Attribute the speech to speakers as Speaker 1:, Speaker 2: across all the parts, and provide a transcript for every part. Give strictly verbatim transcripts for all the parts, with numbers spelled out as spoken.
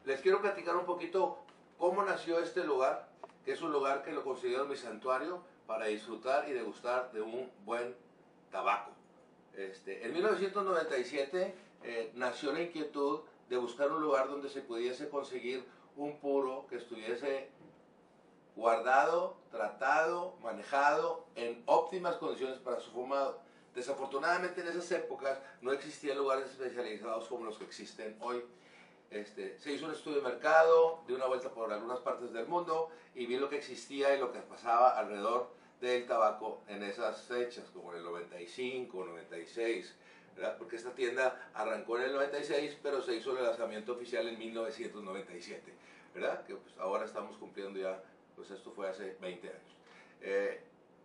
Speaker 1: les quiero platicar un poquito cómo nació este lugar, que es un lugar que lo considero mi santuario para disfrutar y degustar de un buen tabaco. Este, en mil novecientos noventa y siete eh, nació la inquietud de buscar un lugar donde se pudiese conseguir un puro que estuviese guardado, tratado, manejado en óptimas condiciones para su fumado. Desafortunadamente en esas épocas no existían lugares especializados como los que existen hoy. Este, se hizo un estudio de mercado, di una vuelta por algunas partes del mundo y vi lo que existía y lo que pasaba alrededor del tabaco en esas fechas, como en el noventa y cinco, noventa y seis, ¿verdad? Porque esta tienda arrancó en el noventa y seis, pero se hizo el lanzamiento oficial en mil novecientos noventa y siete, ¿verdad? Que pues ahora estamos cumpliendo ya, pues esto fue hace veinte años. Eh,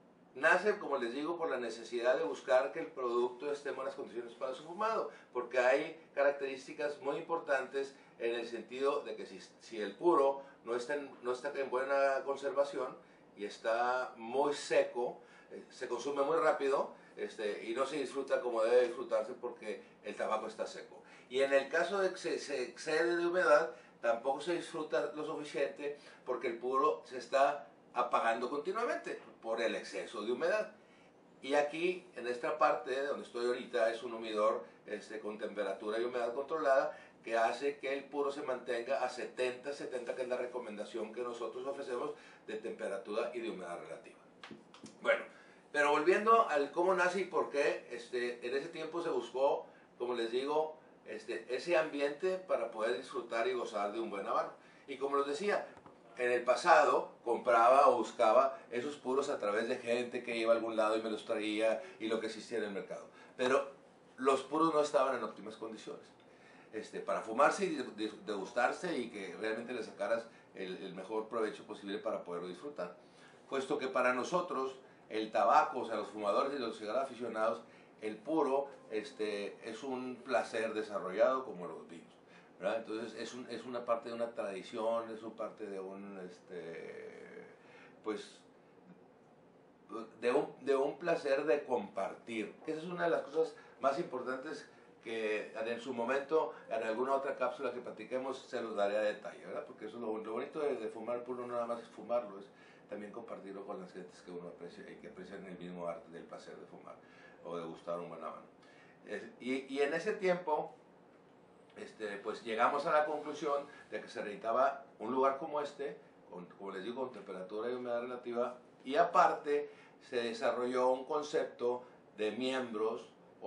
Speaker 1: Nace, como les digo, por la necesidad de buscar que el producto esté en buenas condiciones para su fumado, porque hay características muy importantes en el sentido de que si, si el puro no está, en, no está en buena conservación y está muy seco, eh, se consume muy rápido este, y no se disfruta como debe disfrutarse porque el tabaco está seco. Y en el caso de que se, se excede de humedad, tampoco se disfruta lo suficiente porque el puro se está apagando continuamente por el exceso de humedad. Y aquí, en esta parte donde estoy ahorita, es un humidor este, con temperatura y humedad controlada que hace que el puro se mantenga a setenta, setenta, que es la recomendación que nosotros ofrecemos de temperatura y de humedad relativa. Bueno, pero volviendo al cómo nace y por qué, este, en ese tiempo se buscó, como les digo, este, ese ambiente para poder disfrutar y gozar de un buen habano. Y como les decía, en el pasado compraba o buscaba esos puros a través de gente que iba a algún lado y me los traía y lo que existía en el mercado. Pero los puros no estaban en óptimas condiciones. Este, para fumarse y degustarse y que realmente le sacaras el, el mejor provecho posible para poderlo disfrutar. Puesto que para nosotros el tabaco, o sea, los fumadores y los cigarros aficionados, el puro este, es un placer desarrollado como los vinos. ¿Verdad? Entonces es, un, es una parte de una tradición, es una parte de un, este, pues, de un, de un placer de compartir, que esa es una de las cosas más importantes que en su momento, en alguna otra cápsula que platiquemos, se los daré a detalle, ¿verdad? Porque eso es lo, lo bonito de, de fumar puro, no nada más es fumarlo, es también compartirlo con las gentes que uno aprecia y que aprecian el mismo arte del placer de fumar o de gustar un buen habano. Y, y en ese tiempo, Este, pues llegamos a la conclusión de que se necesitaba un lugar como este, con, como les digo, con temperatura y humedad relativa, y aparte se desarrolló un concepto de miembros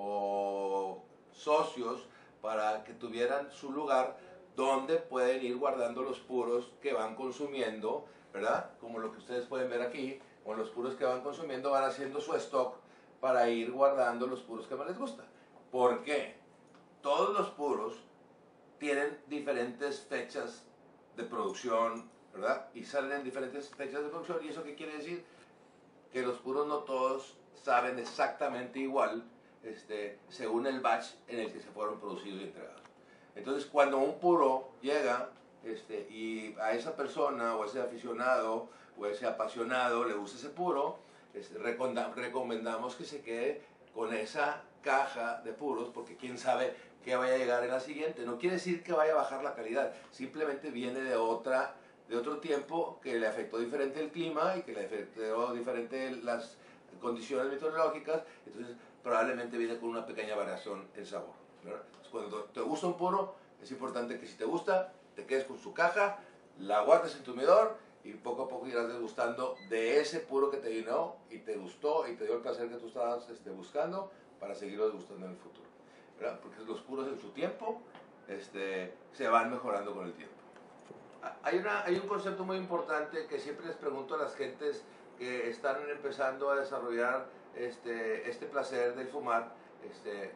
Speaker 1: o socios para que tuvieran su lugar donde pueden ir guardando los puros que van consumiendo, ¿verdad? Como lo que ustedes pueden ver aquí, con los puros que van consumiendo van haciendo su stock para ir guardando los puros que más les gusta. ¿Por qué? Todos los puros tienen diferentes fechas de producción, ¿verdad? Y salen en diferentes fechas de producción. ¿Y eso qué quiere decir? Que los puros no todos saben exactamente igual, este, según el batch en el que se fueron producidos y entregados. Entonces, cuando un puro llega este, y a esa persona o ese aficionado o ese apasionado le gusta ese puro, este, recomendamos que se quede con esa caja de puros, porque quién sabe qué vaya a llegar en la siguiente. No quiere decir que vaya a bajar la calidad, simplemente viene de otra de otro tiempo que le afectó diferente el clima y que le afectó diferente las condiciones meteorológicas, entonces probablemente viene con una pequeña variación en sabor, ¿verdad? Entonces, cuando te gusta un puro, es importante que si te gusta, te quedes con su caja, la guardes en tu humidor y poco a poco irás degustando de ese puro que te llenó y te gustó y te dio el placer que tú estabas este, buscando para seguirlo degustando en el futuro, ¿verdad? Porque los puros en su tiempo este, se van mejorando con el tiempo. Hay, una, hay un concepto muy importante que siempre les pregunto a las gentes que están empezando a desarrollar este, este placer del fumar, este,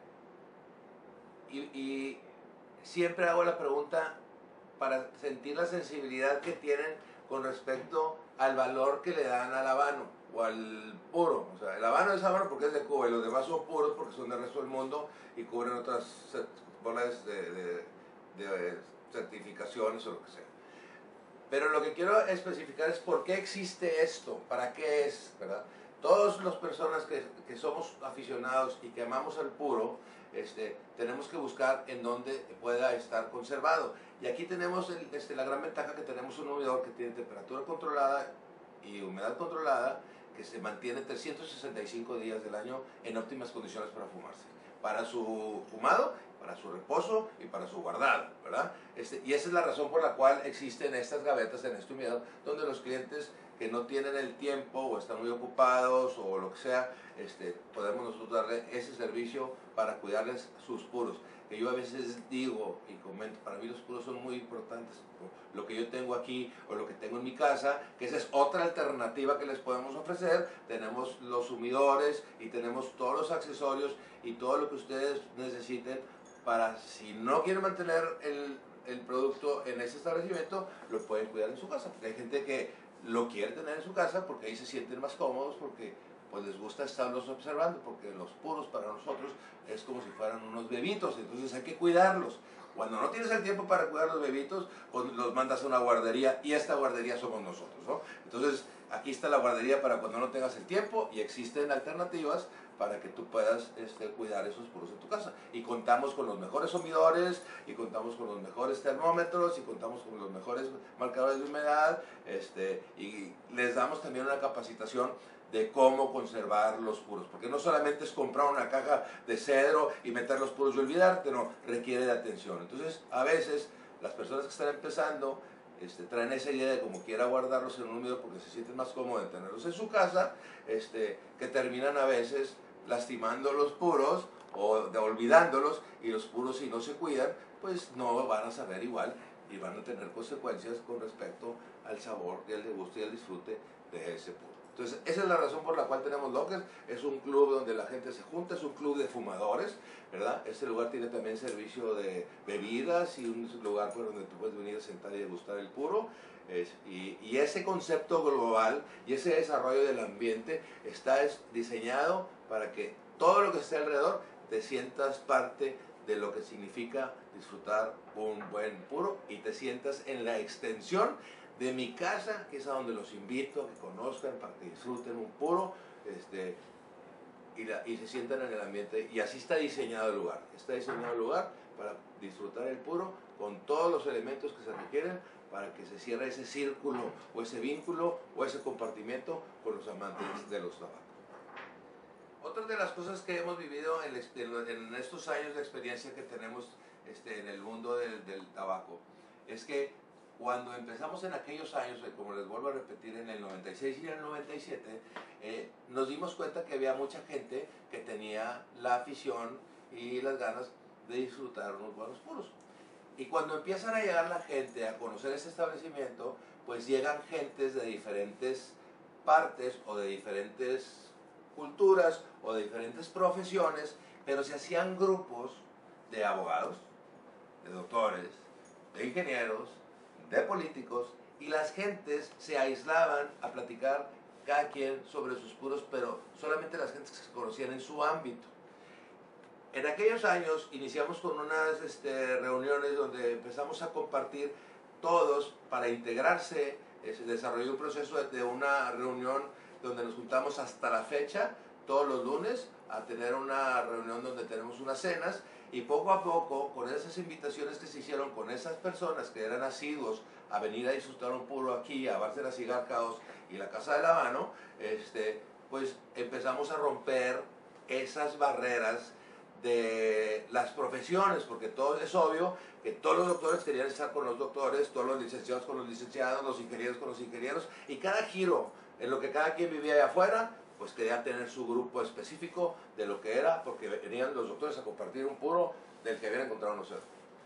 Speaker 1: y, y siempre hago la pregunta para sentir la sensibilidad que tienen con respecto al valor que le dan al habano o al puro. O sea, el habano es habano porque es de Cuba y los demás son puros porque son del resto del mundo y cubren otras bolas de, de, de certificaciones o lo que sea. Pero lo que quiero especificar es por qué existe esto, para qué es, ¿verdad? todas las personas que, que somos aficionados y que amamos el puro, este, tenemos que buscar en donde pueda estar conservado. Y aquí tenemos el, este, la gran ventaja que tenemos un humidor que tiene temperatura controlada y humedad controlada, que se mantiene trescientos sesenta y cinco días del año en óptimas condiciones para fumarse, para su fumado, para su reposo y para su guardado, ¿verdad? Este, y esa es la razón por la cual existen estas gavetas en este humidor, donde los clientes que no tienen el tiempo o están muy ocupados o lo que sea, este, podemos nosotros darle ese servicio para cuidarles sus puros. Que yo a veces digo y comento, para mí los puros son muy importantes. Lo que yo tengo aquí o lo que tengo en mi casa, que esa es otra alternativa que les podemos ofrecer. Tenemos los humidores y tenemos todos los accesorios y todo lo que ustedes necesiten para, si no quieren mantener el, el producto en ese establecimiento, lo pueden cuidar en su casa. Porque hay gente que lo quiere tener en su casa porque ahí se sienten más cómodos, porque pues les gusta estarlos observando, porque los puros para nosotros es como si fueran unos bebitos, entonces hay que cuidarlos. Cuando no tienes el tiempo para cuidar los bebitos, pues los mandas a una guardería, y esta guardería somos nosotros, ¿no? Entonces aquí está la guardería para cuando no tengas el tiempo, y existen alternativas para que tú puedas este, cuidar esos puros en tu casa. Y contamos con los mejores humidores, y contamos con los mejores termómetros, y contamos con los mejores marcadores de humedad, este, y les damos también una capacitación de cómo conservar los puros, porque no solamente es comprar una caja de cedro y meter los puros y olvidarte, no, requiere de atención. Entonces, a veces, las personas que están empezando este, traen esa idea de como quiera guardarlos en un humidor porque se sienten más cómodos de tenerlos en su casa, este, que terminan a veces lastimando los puros o de, olvidándolos, y los puros, si no se cuidan, pues no van a saber igual y van a tener consecuencias con respecto al sabor y al gusto y al disfrute de ese puro. Entonces, esa es la razón por la cual tenemos Lockers. Es un club donde la gente se junta, es un club de fumadores, ¿verdad? Este lugar tiene también servicio de bebidas y un lugar por donde tú puedes venir a sentar y degustar el puro. Es, y, y ese concepto global y ese desarrollo del ambiente está es, diseñado para que todo lo que esté alrededor te sientas parte de lo que significa disfrutar un buen puro y te sientas en la extensión de mi casa, que es a donde los invito a que conozcan, para que disfruten un puro este, y, la, y se sientan en el ambiente. Y así está diseñado el lugar. Está diseñado el lugar para disfrutar el puro con todos los elementos que se requieren para que se cierre ese círculo o ese vínculo o ese compartimiento con los amantes de los tabacos. Otra de las cosas que hemos vivido en, en estos años de experiencia que tenemos este, en el mundo del, del tabaco es que cuando empezamos en aquellos años, como les vuelvo a repetir, en el noventa y seis y en el noventa y siete, eh, nos dimos cuenta que había mucha gente que tenía la afición y las ganas de disfrutar unos buenos puros. Y cuando empiezan a llegar la gente a conocer este establecimiento, pues llegan gentes de diferentes partes o de diferentes culturas o de diferentes profesiones, pero se hacían grupos de abogados, de doctores, de ingenieros, de políticos, y las gentes se aislaban a platicar cada quien sobre sus puros, pero solamente las gentes que se conocían en su ámbito. En aquellos años iniciamos con unas este, reuniones donde empezamos a compartir todos para integrarse, eh, se desarrolló un proceso de una reunión donde nos juntamos hasta la fecha, todos los lunes, a tener una reunión donde tenemos unas cenas, y poco a poco, con esas invitaciones que se hicieron con esas personas que eran asiduos a venir a disfrutar un puro aquí, a Bárcenas y Garcaos y la Casa del Habano, este, pues empezamos a romper esas barreras de las profesiones, porque todo es obvio que todos los doctores querían estar con los doctores, todos los licenciados con los licenciados, los ingenieros con los ingenieros, y cada giro en lo que cada quien vivía allá afuera, pues quería tener su grupo específico de lo que era, porque venían los doctores a compartir un puro del que habían encontrado nosotros.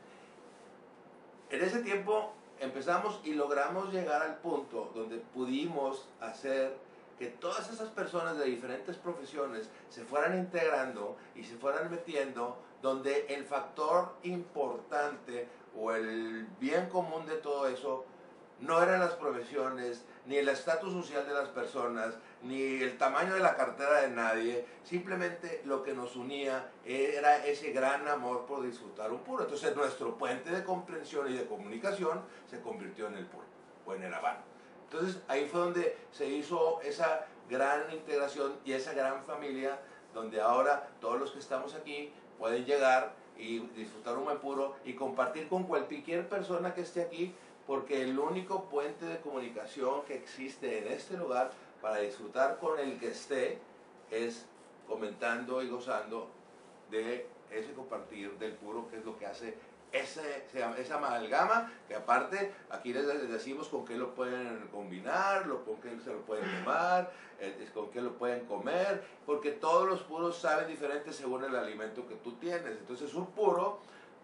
Speaker 1: En ese tiempo empezamos y logramos llegar al punto donde pudimos hacer que todas esas personas de diferentes profesiones se fueran integrando y se fueran metiendo, donde el factor importante o el bien común de todo eso no eran las profesiones, ni el estatus social de las personas, ni el tamaño de la cartera de nadie. Simplemente lo que nos unía era ese gran amor por disfrutar un puro. Entonces nuestro puente de comprensión y de comunicación se convirtió en el puro, o en el habano. Entonces ahí fue donde se hizo esa gran integración y esa gran familia donde ahora todos los que estamos aquí pueden llegar y disfrutar un buen puro y compartir con cualquier persona que esté aquí, porque el único puente de comunicación que existe en este lugar para disfrutar con el que esté es comentando y gozando de ese compartir del puro, que es lo que hace ese, esa amalgama, que aparte aquí les, les decimos con qué lo pueden combinar, lo, con qué se lo pueden tomar, eh, con qué lo pueden comer, porque todos los puros saben diferente según el alimento que tú tienes. Entonces un puro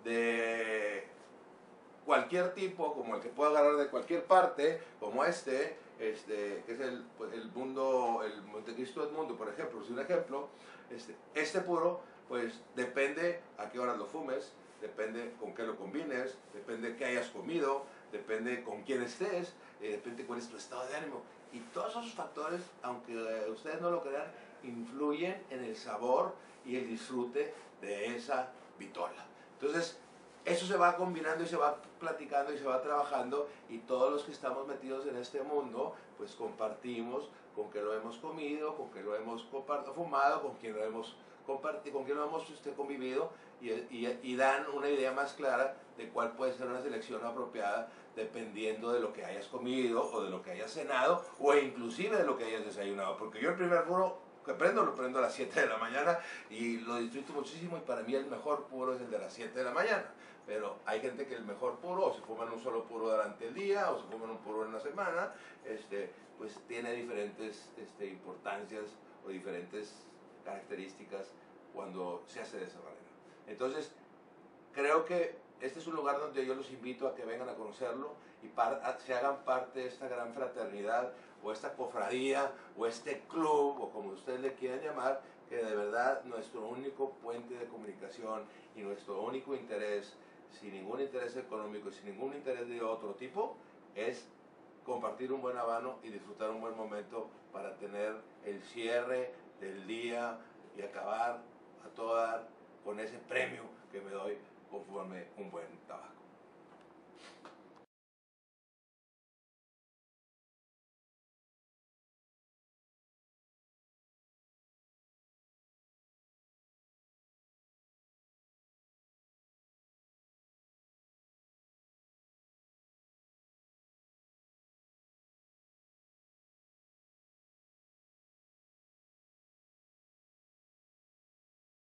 Speaker 1: de cualquier tipo, como el que puedo agarrar de cualquier parte, como este, este que es el, el mundo, el Montecristo del Mundo, por ejemplo, es un ejemplo. Este, este puro, pues depende a qué horas lo fumes, depende con qué lo combines, depende qué hayas comido, depende con quién estés, eh, depende cuál es tu estado de ánimo. Y todos esos factores, aunque eh, ustedes no lo crean, influyen en el sabor y el disfrute de esa vitola. Entonces, eso se va combinando y se va platicando y se va trabajando, y todos los que estamos metidos en este mundo, pues compartimos con que lo hemos comido, con que lo hemos fumado, con quien lo hemos compartido, con quien lo hemos este, convivido, y, y, y dan una idea más clara de cuál puede ser una selección apropiada dependiendo de lo que hayas comido o de lo que hayas cenado o inclusive de lo que hayas desayunado. Porque yo el primer puro que prendo, lo prendo a las siete de la mañana y lo disfruto muchísimo, y para mí el mejor puro es el de las siete de la mañana. Pero hay gente que el mejor puro, o se fuman un solo puro durante el día, o se fuman un puro en la semana, este, pues tiene diferentes este, importancias o diferentes características cuando se hace de esa manera. Entonces, creo que este es un lugar donde yo los invito a que vengan a conocerlo y par, a, se hagan parte de esta gran fraternidad, o esta cofradía, o este club, o como ustedes le quieran llamar, que de verdad nuestro único puente de comunicación y nuestro único interés, sin ningún interés económico y sin ningún interés de otro tipo, es compartir un buen habano y disfrutar un buen momento para tener el cierre del día y acabar a todo dar con ese premio que me doy con fumarme un buen tabaco.